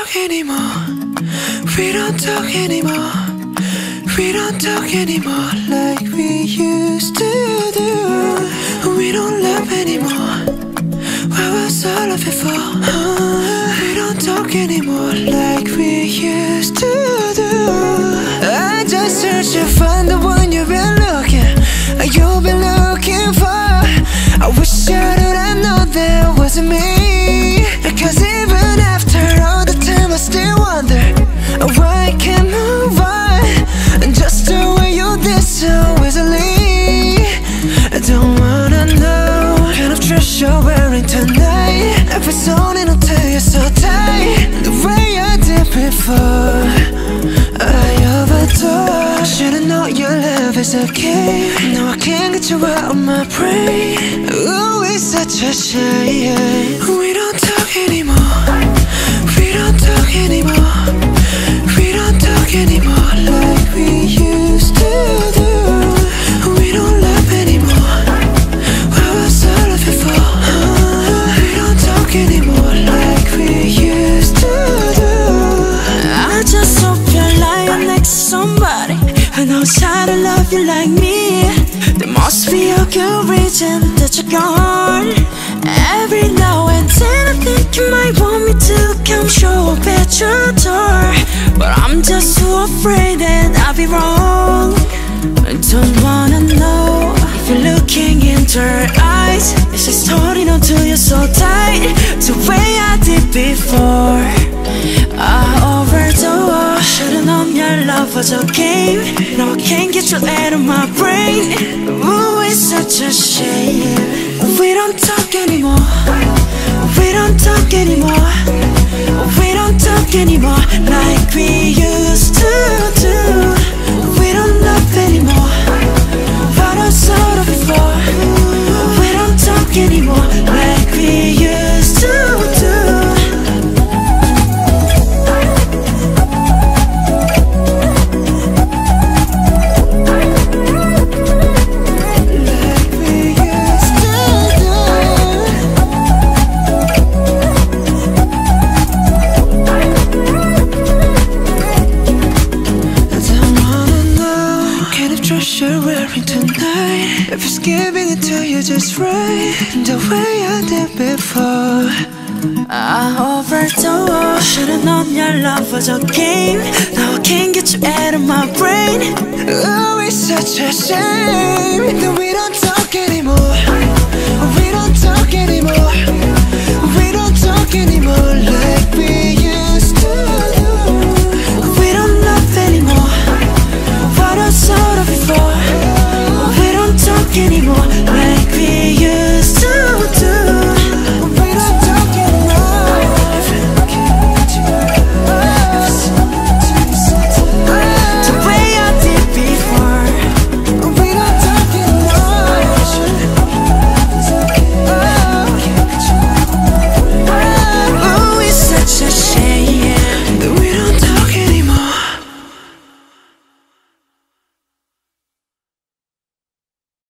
talk anymore. We don't talk anymore. We don't talk anymore like we used to do. We don't love anymore. What was all of it for? We don't talk anymore like we used to do. I just searched to find the one you've been looking for. I wish I didn't know that wasn't me. Cause even after all the time I still wonder why I can't move on, just the way you did so easily. I don't wanna know what kind of dress you're wearing tonight. If it's on it'll tell you so tight, the way I did before. I overdosed. Should've known your love is a game. No, I can't get you out of my brain. Ooh, it's such a shame. We don't talk anymore. We don't talk anymore. We don't talk anymore like we used to do. We don't love anymore. What was all of it for? We don't talk anymore like we used to do. I just hope you're lying next to somebody who knows how to love you like me. There must be a good reason that you're gone. Every now and then I think you might want me to come show up at your door, but I'm just too afraid that I'll be wrong. I don't wanna know if you're looking into her eyes. Is she's holding on to you so tight, the way I did before. I overdosed. Should've known your love was a game. Now I can't get you out of my brain. Ooh, it's such a shame. We don't talk anymore. We don't talk anymore. We don't talk anymore like we used to do. We don't love anymore. What I saw before. We don't talk anymore like we used to do. You're wearing tonight. If it's giving it to you just right, the way I did before. I overdosed. Should've known your love was a game. Now I can't get you out of my brain. Oh, it's such a shame that we don't talk anymore.